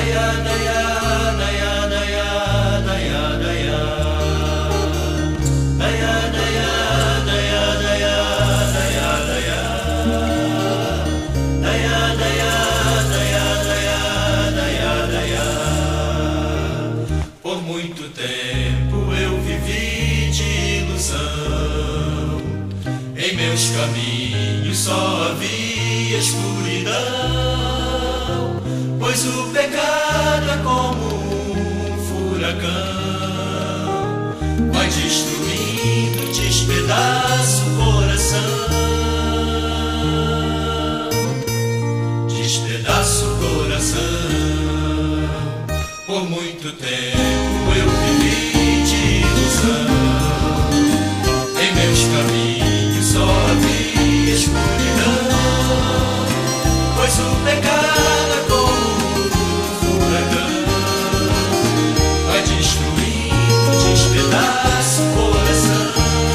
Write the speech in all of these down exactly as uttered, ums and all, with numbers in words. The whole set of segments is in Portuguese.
Por muito tempo eu vivi de ilusão, em meus caminhos só havia escuridão, pois o pecado é como um furacão, vai destruindo, despedaça o coração, despedaça o coração. Por muito tempo eu vivi de ilusão, em meus caminhos só havia escuridão, pois o pecado é como um furacão, vai destruindo, despedaça o coração,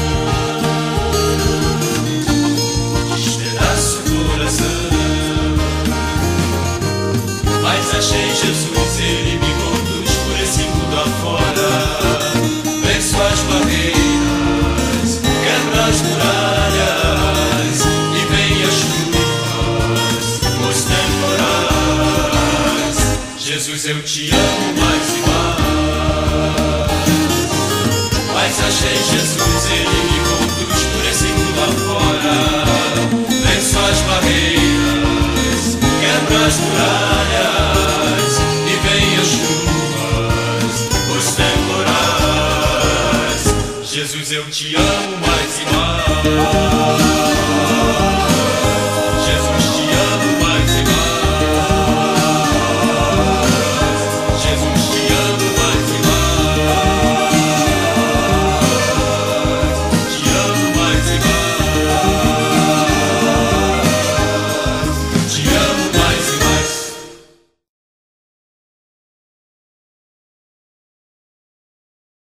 despedaça o coração. Mas achei Jesus, Ele me conduz por esse mundo afora, venço as barreiras, quebra as muralhas e vem as chuvas, os temporais. Jesus, eu te amo mais e mais. Mas achei Jesus, Ele me conduz por esse mundo afora, venço as barreiras, quebra as muralhas e vem as chuvas, os temporais. Jesus, eu te amo mais e mais.